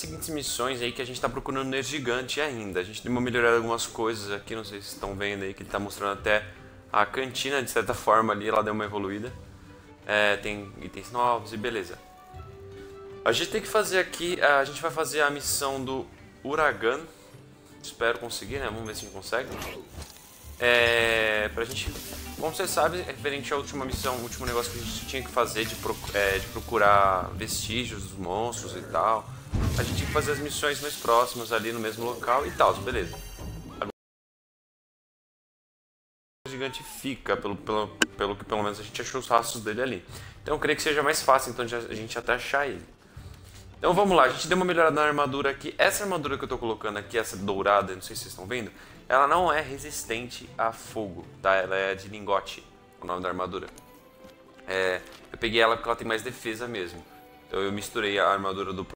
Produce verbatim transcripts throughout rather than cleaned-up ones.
seguintes missões aí que a gente tá procurando no gigante ainda. A gente deu uma melhorada em algumas coisas aqui, não sei se vocês estão vendo aí, que ele tá mostrando até a cantina, de certa forma ali, ela deu uma evoluída. É, tem itens novos e beleza. A gente tem que fazer aqui, a gente vai fazer a missão do Uragan. Espero conseguir, né? Vamos ver se a gente consegue. É, pra gente, como vocês sabem, é referente à última missão, o último negócio que a gente tinha que fazer de, proc é, de procurar vestígios dos monstros e tal. A gente tinha que fazer as missões mais próximas ali no mesmo local e tal, beleza. Agora, o gigante fica, pelo, pelo, pelo que pelo menos a gente achou os rastros dele ali. Então eu creio que seja mais fácil então de a gente até achar ele. Então vamos lá, a gente deu uma melhorada na armadura aqui. Essa armadura que eu tô colocando aqui, essa dourada, não sei se vocês estão vendo, ela não é resistente a fogo, tá? Ela é de lingote, o nome da armadura. É, eu peguei ela porque ela tem mais defesa mesmo. Então eu misturei a armadura do...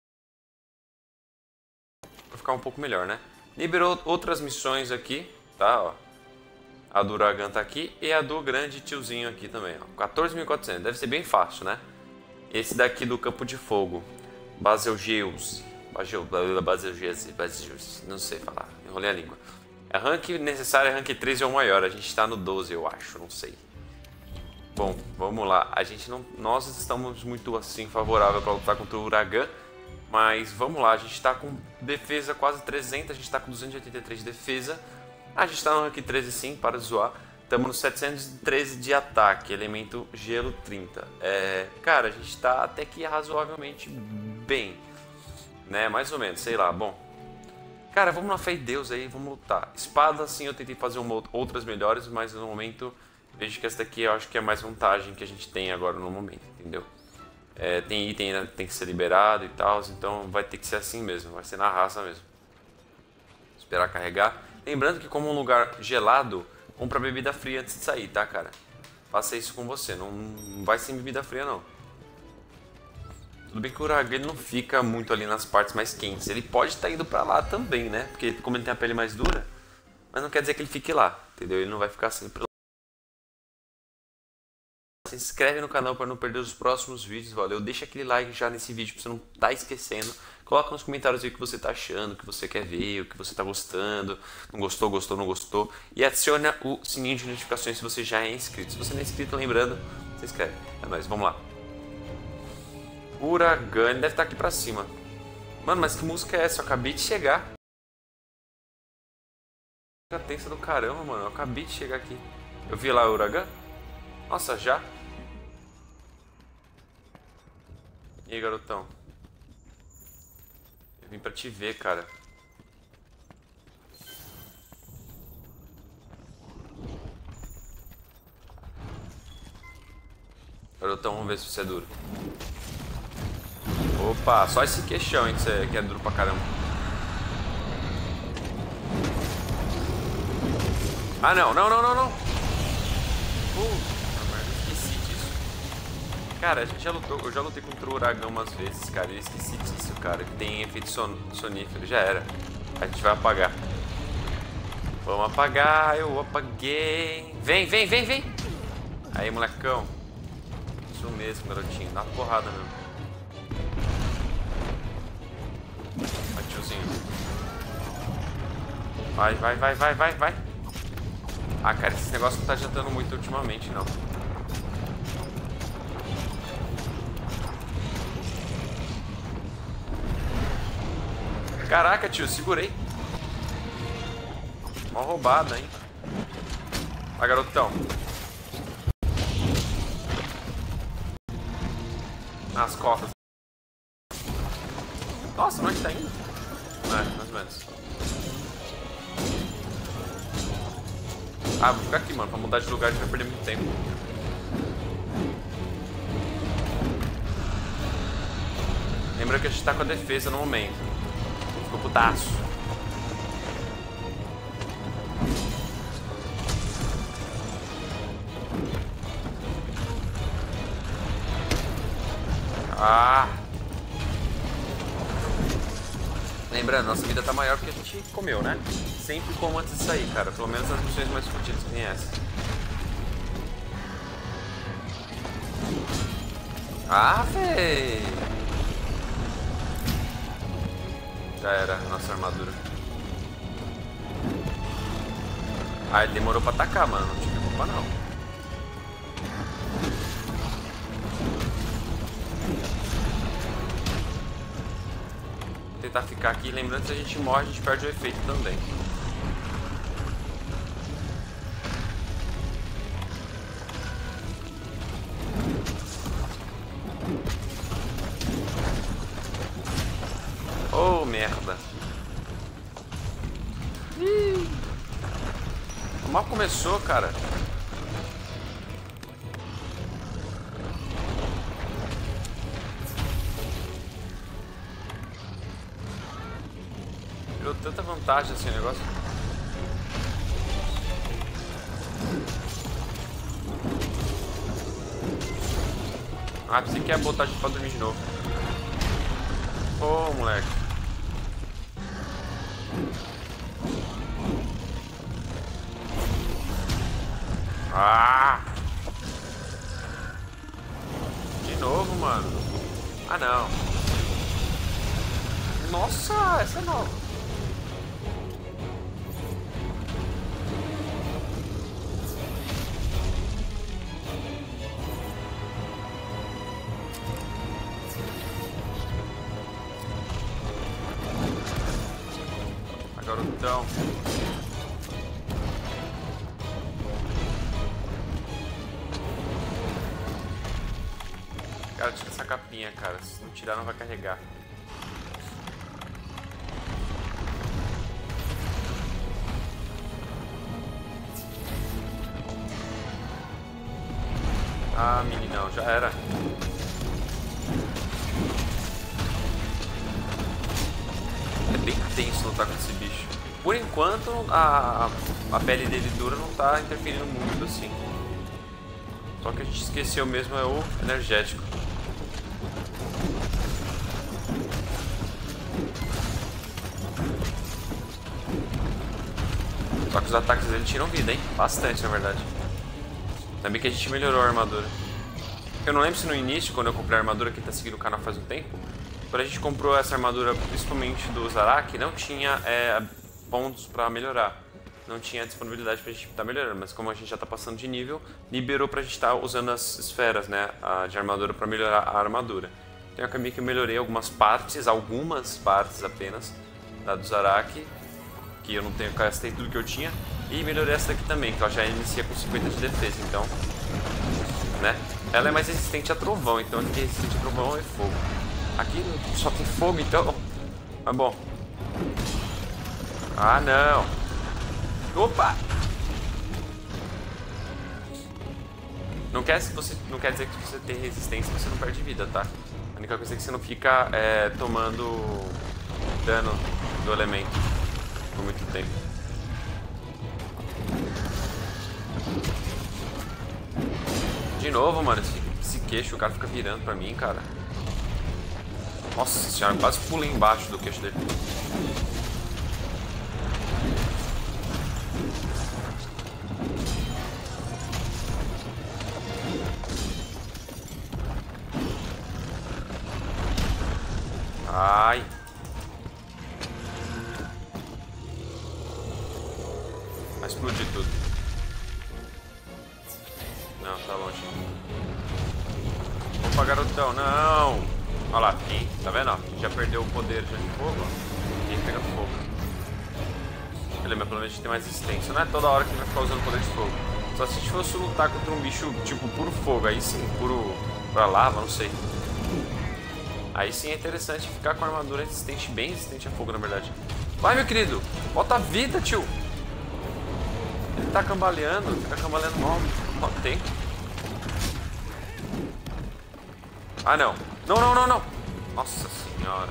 pra ficar um pouco melhor, né? Liberou outras missões aqui, tá? Ó. A do Uragan tá aqui e a do grande tiozinho aqui também, ó. quatorze mil e quatrocentos, deve ser bem fácil, né? Esse daqui do campo de fogo. Baselgeuse, Baselgeuse, Baselgeuse, não sei falar, enrolei a língua. A rank necessária é rank treze ou maior, a gente está no doze, eu acho, não sei. Bom, vamos lá, a gente não, nós estamos muito assim favorável para lutar contra o Uragan, mas vamos lá, a gente está com defesa quase trezentos, a gente está com duzentos e oitenta e três de defesa, a gente está no rank treze sim, para zoar. Estamos no setecentos e treze de ataque, elemento gelo trinta. É, cara, a gente está até que razoavelmente bem, né? Mais ou menos, sei lá, bom. Cara, vamos na fé em Deus aí, vamos lutar. Espada, sim, eu tentei fazer uma, outras melhores, mas no momento, vejo que essa daqui eu acho que é a mais vantagem que a gente tem agora no momento, entendeu? É, tem item ainda tem que ser liberado e tal, então vai ter que ser assim mesmo, vai ser na raça mesmo. Esperar carregar. Lembrando que como um lugar gelado, compra bebida fria antes de sair, tá, cara? Faça isso com você, não, não vai sem bebida fria, não. Tudo bem que o Uragan não fica muito ali nas partes mais quentes. Ele pode estar indo pra lá também, né? Porque como ele tem a pele mais dura, mas não quer dizer que ele fique lá, entendeu? Ele não vai ficar sempre lá. Se inscreve no canal para não perder os próximos vídeos, valeu? Deixa aquele like já nesse vídeo pra você não tá esquecendo. Coloca nos comentários aí o que você tá achando, o que você quer ver, o que você tá gostando. Não gostou, gostou, não gostou. E adiciona o sininho de notificações se você já é inscrito. Se você não é inscrito, lembrando, se inscreve. É nóis, vamos lá. Uragan, ele deve estar aqui pra cima. Mano, mas que música é essa? Eu acabei de chegar. Música tensa do caramba, mano. Eu acabei de chegar aqui. Eu vi lá o Uragan? Nossa, já? E aí, garotão? Eu vim pra te ver, cara. Garotão, vamos ver se você é duro. Opa, só esse queixão, hein, que, você, que é duro pra caramba. Ah, não, não, não, não, não. Puta merda, esqueci disso. Cara, a gente já lutou, eu já lutei contra o Uragan umas vezes, cara. Eu esqueci disso, cara. Que tem efeito son, sonífero, já era. A gente vai apagar. Vamos apagar, eu apaguei. Vem, vem, vem, vem. Aí, molecão. Isso mesmo, garotinho. Dá uma porrada mesmo. Vai, tiozinho. Vai, vai, vai, vai, vai, vai. Ah, cara, esse negócio não tá adiantando muito ultimamente, não. Caraca, tio, segurei. Uma roubada, hein. Vai, garotão. Nas costas. Nossa, onde tá indo? É, mais ou menos. Ah, vou ficar aqui, mano. Pra mudar de lugar a gente vai perder muito tempo. Lembra que a gente tá com a defesa no momento. Ficou putaço. Ah! Lembrando, nossa vida tá maior porque a gente comeu, né? Sempre como antes de sair, cara. Pelo menos nas missões mais fodidas que tem essa. Ah, véi! Já era a nossa armadura. Ah, ele demorou pra atacar, mano. Não tive culpa, não. Vou tentar ficar aqui. Lembrando que se a gente morre, a gente perde o efeito também. Oh, merda. Ih. Mal começou, cara. Virou tanta vantagem assim o negócio. Ah, pensei que ia botar a gente pra dormir de novo. Ô, moleque. Ah! De novo, mano. Ah, não. Nossa, essa é nova. Ah, garotão. Cara, tira essa capinha, cara. Se não tirar, não vai carregar. Ah, meninão, já era. É bem tenso lutar com esse bicho. Por enquanto, a, a pele dele dura não tá interferindo muito assim. Só que a gente esqueceu mesmo é o energético. Só que os ataques dele tiram vida, hein? Bastante, na verdade. Também que a gente melhorou a armadura. Eu não lembro se no início, quando eu comprei a armadura, que tá seguindo o canal faz um tempo, quando a gente comprou essa armadura, principalmente do Zarak, não tinha é, pontos pra melhorar. Não tinha disponibilidade pra gente estar tá melhorando, mas como a gente já tá passando de nível, liberou pra gente estar tá usando as esferas, né, a, de armadura pra melhorar a armadura. Então eu acabei que eu melhorei algumas partes, algumas partes apenas, da do Zarak, que eu não tenho, gastei tudo que eu tinha, e melhorei essa daqui também, que ela já inicia com cinquenta de defesa, então, né, ela é mais resistente a trovão, então aqui é resistente a trovão e fogo. Aqui só tem fogo, então, mas bom. Ah, não. Opa! Não quer, se você, não quer dizer que você tem resistência, você não perde vida, tá? A única coisa é que você não fica é, tomando dano do elemento por muito tempo. De novo, mano, esse, esse queixo, o cara fica virando pra mim, cara. Nossa senhora, quase pulei embaixo do queixo dele. Ai. Vai explodir tudo. Não, tá longe. Opa, garotão, não! Olha lá, aqui, tá vendo? Ó, já perdeu o poder já de fogo, ó. E aí pega fogo. Beleza, mas pelo menos a gente tem mais resistência. Não é toda hora que a gente vai ficar usando poder de fogo. Só se a gente fosse lutar contra um bicho tipo puro fogo, aí sim, puro pra lava, não sei. Aí sim é interessante ficar com a armadura resistente, bem resistente a fogo, na verdade. Vai, meu querido! Bota a vida, tio! Ele tá cambaleando, fica cambaleando mal, mal tempo. Ah, não. Não, não, não, não! Nossa senhora.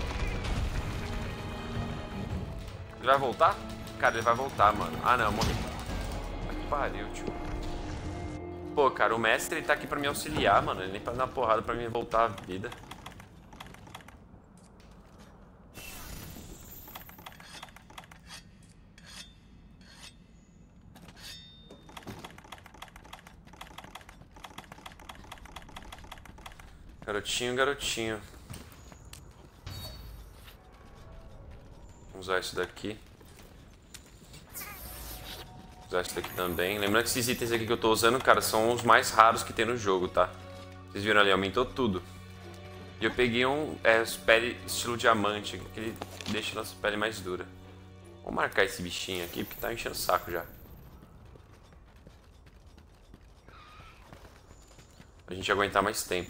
Ele vai voltar? Cara, ele vai voltar, mano. Ah, não, morri. Que pariu, tio. Pô, cara, o mestre ele tá aqui pra me auxiliar, mano. Ele nem pra dar porrada pra me voltar a vida. Garotinho, garotinho. Usar isso daqui. Usar isso daqui também. Lembrando que esses itens aqui que eu tô usando, cara, são os mais raros que tem no jogo, tá? Vocês viram ali, aumentou tudo. E eu peguei um é, pele estilo diamante, que ele deixa a nossa pele mais dura. Vou marcar esse bichinho aqui, porque tá enchendo o saco já. A gente aguentar mais tempo.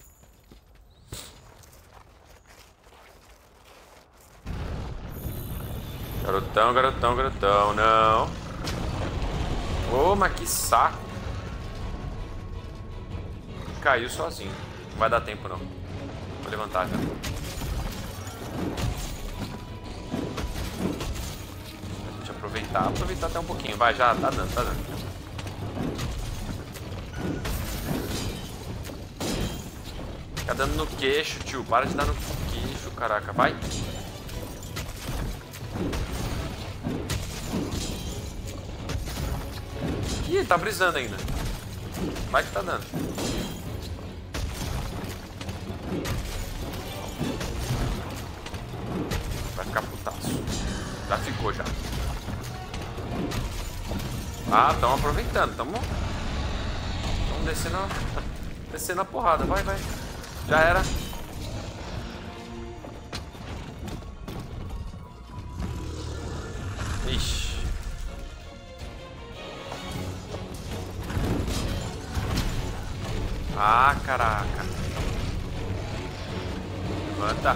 Garotão, garotão, garotão, não. Ô, oh, mas que saco. Caiu sozinho. Não vai dar tempo, não. Vou levantar já. A gente aproveitar, aproveitar até um pouquinho. Vai, já tá dando, tá dando. Fica dando no queixo, tio. Para de dar no queixo, caraca. Vai. Ih, tá brisando ainda. Vai que tá dando. Vai ficar putaço. Já ficou, já. Ah, tamo aproveitando. Tamo... Vamos descer na... descer na porrada. Vai, vai. Já era. Ixi. Ah, caraca. Levanta.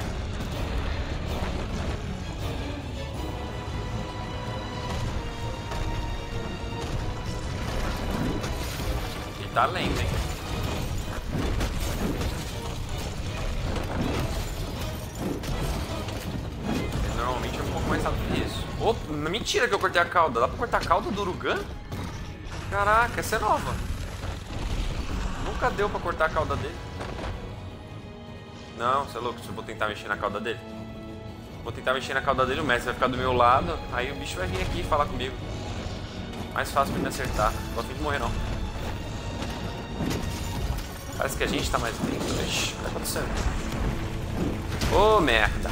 E tá lento, hein? Normalmente é um pouco mais rápido que isso. Opa, mentira que eu cortei a cauda. Dá pra cortar a cauda do Urugan? Caraca, essa é nova. Nunca deu pra cortar a cauda dele. Não, você é louco, se eu vou tentar mexer na cauda dele. Vou tentar mexer na cauda dele, o mestre vai ficar do meu lado. Aí o bicho vai vir aqui falar comigo. Mais fácil pra me acertar. Não tô a fim de morrer, não. Parece que a gente tá mais lento. Ixi, o que tá acontecendo? Ô, oh, merda.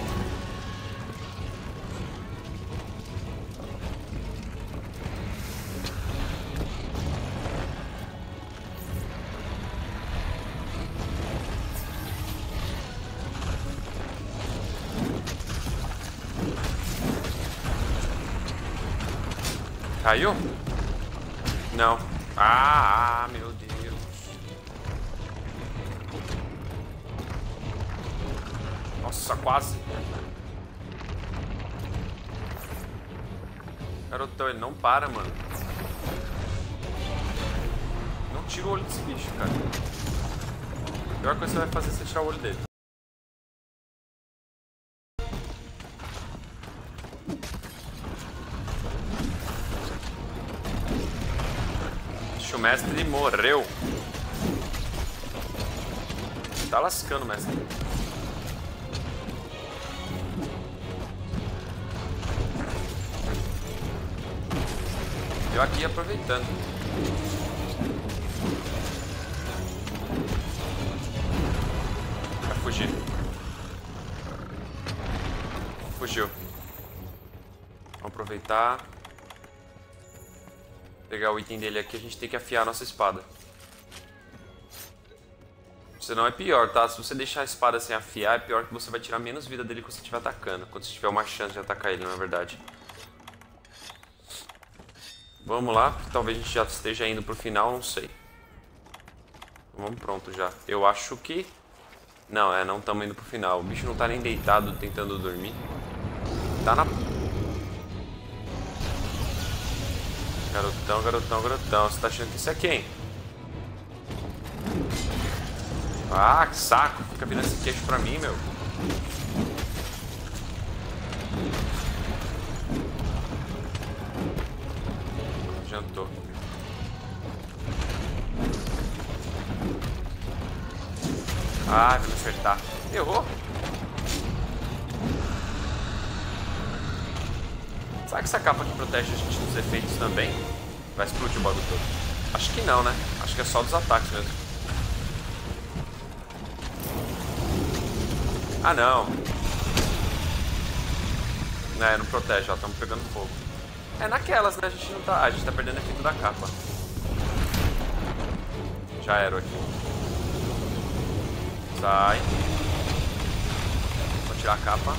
Caiu? Não. Ah, ah, meu Deus. Nossa, quase. Garotão, ele não para, mano. Não tira o olho desse bicho, cara. A pior coisa que você vai fazer é você tirar o olho dele. O mestre morreu. Tá lascando, mestre. Eu aqui aproveitando. Vai fugir. Fugiu. Vamos aproveitar. Pegar o item dele aqui, a gente tem que afiar a nossa espada. Senão é pior, tá? Se você deixar a espada sem afiar, é pior que você vai tirar menos vida dele quando você estiver atacando. Quando você tiver uma chance de atacar ele, na verdade. Vamos lá, talvez a gente já esteja indo pro final, não sei. Vamos pronto já. Eu acho que... Não, é, não estamos indo pro final. O bicho não tá nem deitado, tentando dormir. Tá na... Garotão, garotão, garotão. Você tá achando que isso é quem? Ah, que saco. Fica virando esse queixo pra mim, meu. Jantou. Ah, vai me acertar. Errou. Será que essa capa aqui protege a gente dos efeitos também? Vai explodir o bagulho todo? Acho que não, né? Acho que é só dos ataques mesmo. Ah, não. É, não protege, ó, estamos pegando fogo. É naquelas, né? A gente não tá. A gente tá perdendo efeito da capa. Já era aqui. Sai. Vou tirar a capa.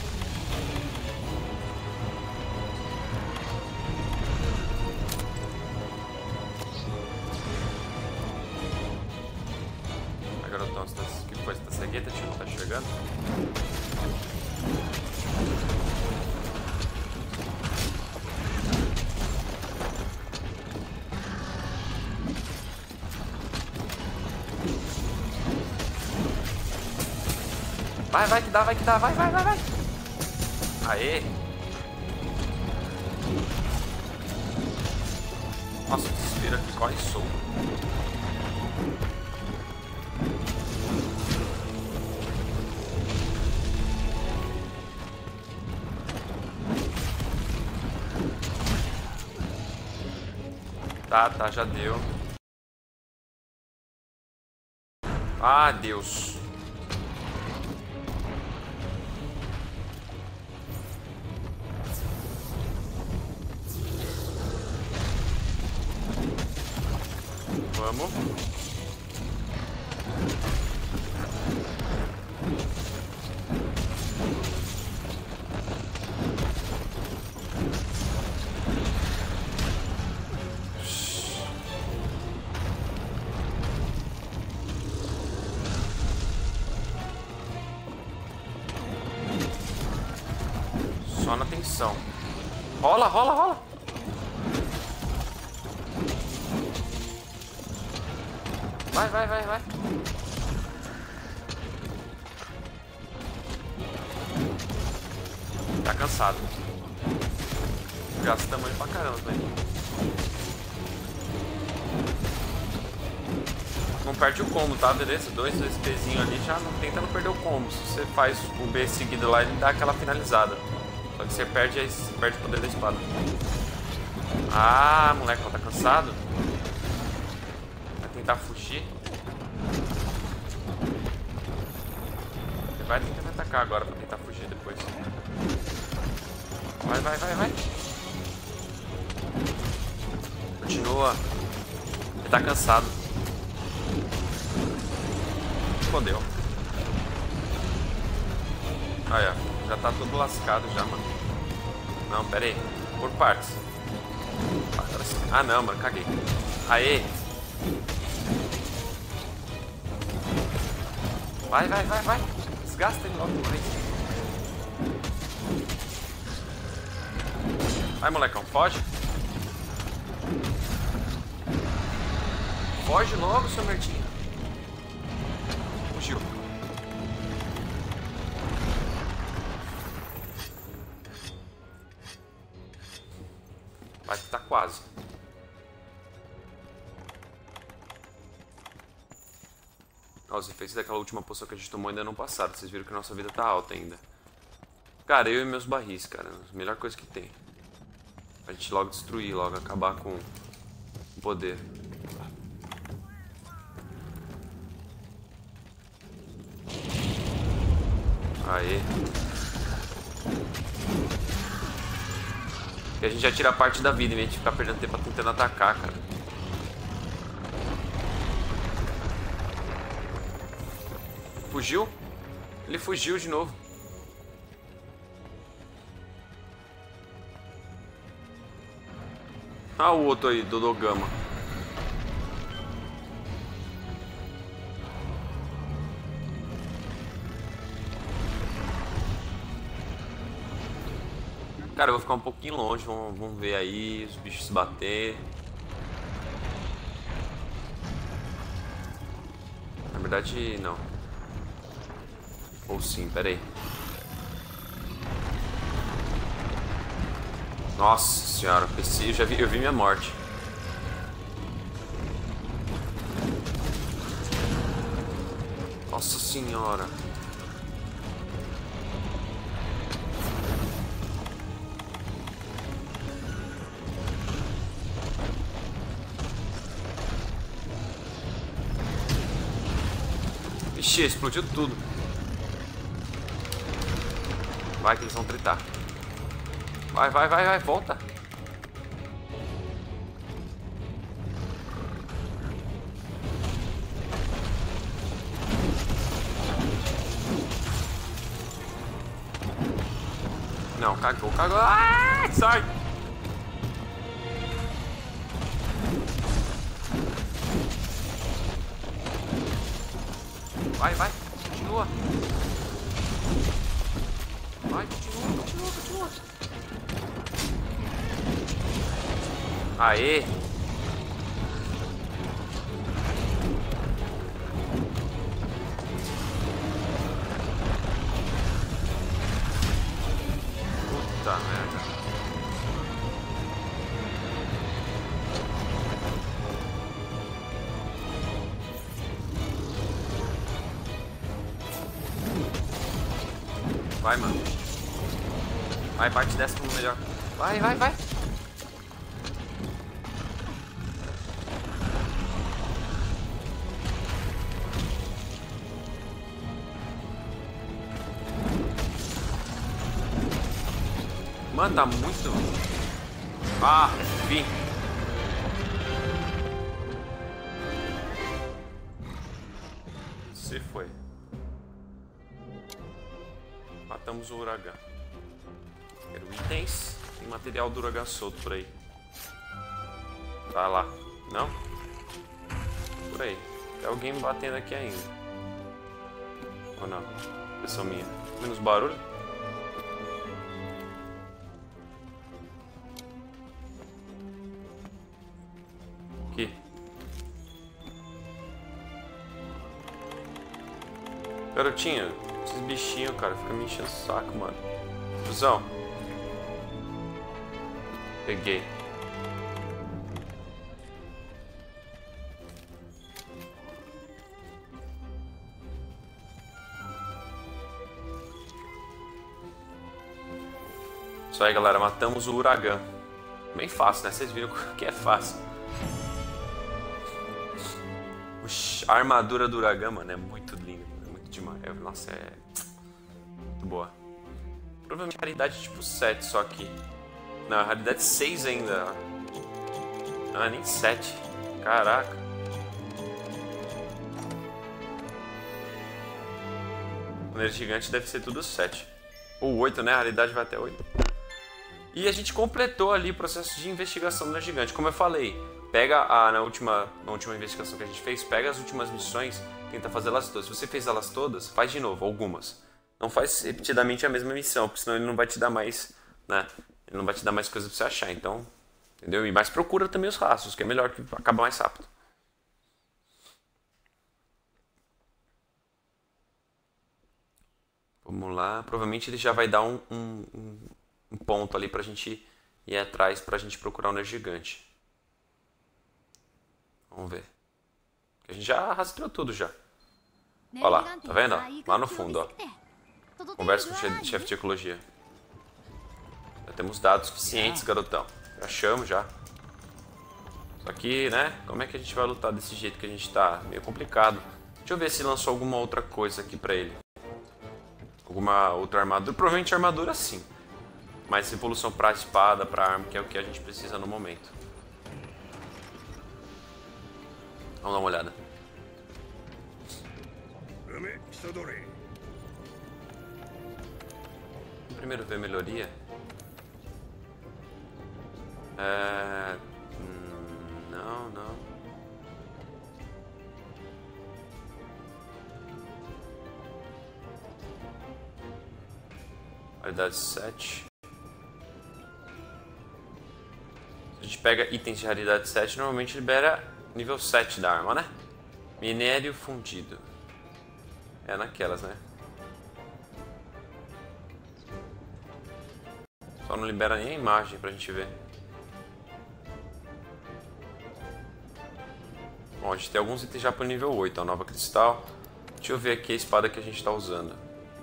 Ai, garotão, você tá... o que foi? Você tá cegueta, tio? Não tá enxergando? Vai, vai que dá, vai que dá, vai, vai, vai, vai. Aê. Nossa, o desespero aqui corre solto. Tá, tá, já deu. Ah, Deus. Vamos. Só na tensão. Rola, rola, rola. Vai, vai, vai, vai. Tá cansado. Gasta tamanho pra caramba, velho. Não perde o combo, tá? Beleza? Dois SPzinho ali já não tenta não perder o combo. Se você faz o B seguido lá, ele dá aquela finalizada. Só que você perde, aí você perde o poder da espada. Ah, moleque, tá cansado? Vai tentar fugir. Você vai tentar me atacar agora pra tentar fugir depois. Vai, vai, vai, vai. Continua. Ele tá cansado. Fodeu. Aí, ó. Já tá todo lascado já, mano. Não, pera aí. Por partes. Ah, não, mano. Caguei. Aê. Vai, vai, vai, vai. Desgasta ele logo mais. Vai, molecão. Foge. Foge logo, seu merdinho. Fugiu. Vai que tá quase. Ó, os efeitos daquela última poção que a gente tomou ainda não passaram. Vocês viram que a nossa vida tá alta ainda. Cara, eu e meus barris, cara. A melhor coisa que tem. Pra gente logo destruir, logo acabar com o poder. Aê. E a gente já tira a parte da vida em vez de ficar perdendo tempo tentando atacar, cara. Fugiu? Ele fugiu de novo. Ah, o outro aí, Dodogama. Cara, eu vou ficar um pouquinho longe, vamos, vamos ver aí os bichos se bater. Na verdade, não. Ou sim, pera aí. Nossa senhora, eu já vi, eu vi minha morte. Nossa senhora. Ixi, explodiu tudo. Vai que eles vão tretar. Vai, vai, vai, vai, volta. Não, cagou, cagou. Ah, sai! Vai, vai, continua. Vai, continua, continua, continua. Aê! Puta merda. Vai, mano. Vai, parte dessa como melhor. Vai, vai, vai. Mano, tá muito... Ah, fim. Se foi. Matamos o Uragan. Quero itens. Tem material do Uragan solto por aí. Tá lá. Não? Por aí. Tem alguém batendo aqui ainda. Ou não? Impressão minha. Menos barulho. Aqui. Garotinha, esses bichinhos, cara, fica me enchendo o saco, mano. Fusão. Peguei. Isso aí, galera, matamos o Uragan. Bem fácil, né? Vocês viram que é fácil. Uxi, a armadura do Uragan, mano, é muito linda. É muito demais. É, nossa, é muito boa. Provavelmente raridade tipo sete só aqui. Não, raridade seis ainda. Ah, nem sete. Caraca. O Energia Gigante deve ser tudo sete. Ou oito, né? A raridade vai até oito. E a gente completou ali o processo de investigação do Energia Gigante. Como eu falei, pega a, na, última, na última investigação que a gente fez, pega as últimas missões, tenta fazer elas todas. Se você fez elas todas, faz de novo, algumas. Não faz repetidamente a mesma missão, porque senão ele não vai te dar mais, né? Ele não vai te dar mais coisa pra você achar, então... Entendeu? E mais procura também os rastros, que é melhor, que acaba mais rápido. Vamos lá. Provavelmente ele já vai dar um, um, um, um ponto ali pra gente ir atrás, pra gente procurar o Energia Gigante. Vamos ver. Porque a gente já rastreou tudo já. Olha lá, tá vendo? Lá no fundo, ó. Conversa com o chefe de ecologia. Já temos dados suficientes, garotão. Já achamos, já. Só que, né? Como é que a gente vai lutar desse jeito que a gente tá? Meio complicado. Deixa eu ver se lançou alguma outra coisa aqui pra ele. Alguma outra armadura. Provavelmente armadura sim. Mas evolução pra espada, pra arma, que é o que a gente precisa no momento. Vamos dar uma olhada. Primeiro ver melhoria. É... Hum, não, não. Raridade sete. Se a gente pega itens de raridade sete, normalmente libera nível sete da arma, né? Minério fundido. É naquelas, né? Só não libera nem a imagem pra gente ver. Bom, a gente tem alguns itens já pro nível oito, a nova cristal. Deixa eu ver aqui a espada que a gente tá usando.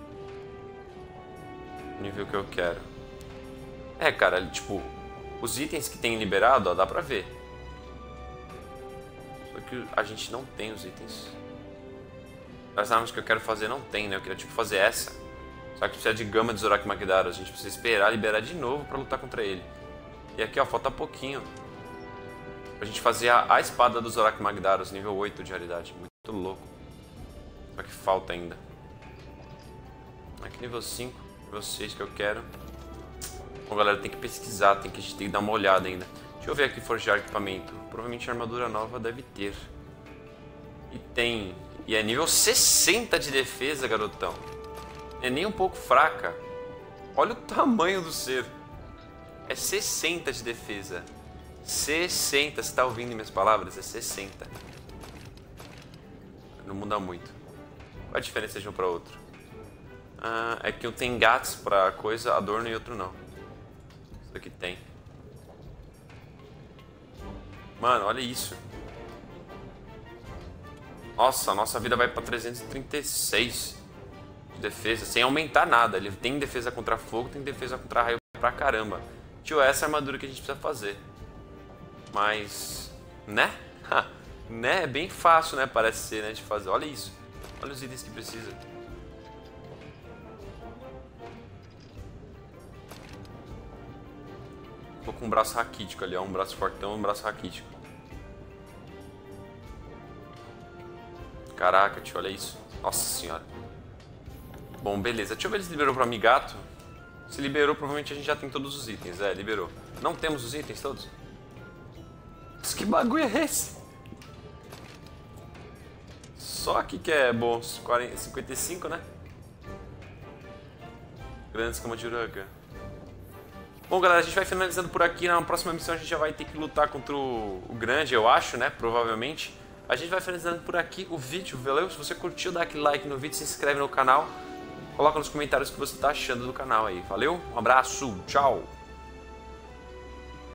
O nível que eu quero. É, cara, tipo, os itens que tem liberado, ó, dá pra ver. Só que a gente não tem os itens. As armas que eu quero fazer não tem, né? Eu queria, tipo, fazer essa. Só que precisa de gama de Zorak Magdaros. A gente precisa esperar liberar de novo pra lutar contra ele. E aqui, ó, falta pouquinho pra gente fazer a, a espada do Zorak Magdaros, nível oito de raridade. Muito louco. Só que falta ainda. Aqui nível cinco, nível seis que eu quero. Bom, galera, tem que pesquisar, tem que, a gente tem que dar uma olhada ainda. Deixa eu ver aqui, forjar equipamento. Provavelmente a armadura nova deve ter. E tem... E é nível sessenta de defesa, garotão. É nem um pouco fraca. Olha o tamanho do ser. É sessenta de defesa. sessenta, você tá ouvindo minhas palavras? É sessenta. Não muda muito. Qual a diferença de um para outro? Ah, é que um tem gatos pra coisa, adorno, e outro não. Isso aqui tem. Mano, olha isso. Nossa, a nossa vida vai pra trezentos e trinta e seis de defesa, sem aumentar nada. Ele tem defesa contra fogo, tem defesa contra raio pra caramba. Tio, essa é a armadura que a gente precisa fazer. Mas... né? Né? É bem fácil, né? Parece ser, né? De fazer. Olha isso. Olha os itens que precisa. Tô com um braço raquítico ali, ó. Um braço fortão e um braço raquítico. Caraca, tio, olha isso. Nossa senhora. Bom, beleza. Deixa eu ver se liberou pro Amigato. Se liberou, provavelmente a gente já tem todos os itens. É, liberou. Não temos os itens todos? Mas que bagulho é esse? Só aqui que é bom. cinquenta e cinco, né? Grande escama de uragã. Bom, galera, a gente vai finalizando por aqui. Na próxima missão a gente já vai ter que lutar contra o, o grande, eu acho, né? Provavelmente. A gente vai finalizando por aqui o vídeo, valeu? Se você curtiu, dá aquele like no vídeo, se inscreve no canal. Coloca nos comentários o que você tá achando do canal aí, valeu? Um abraço, tchau!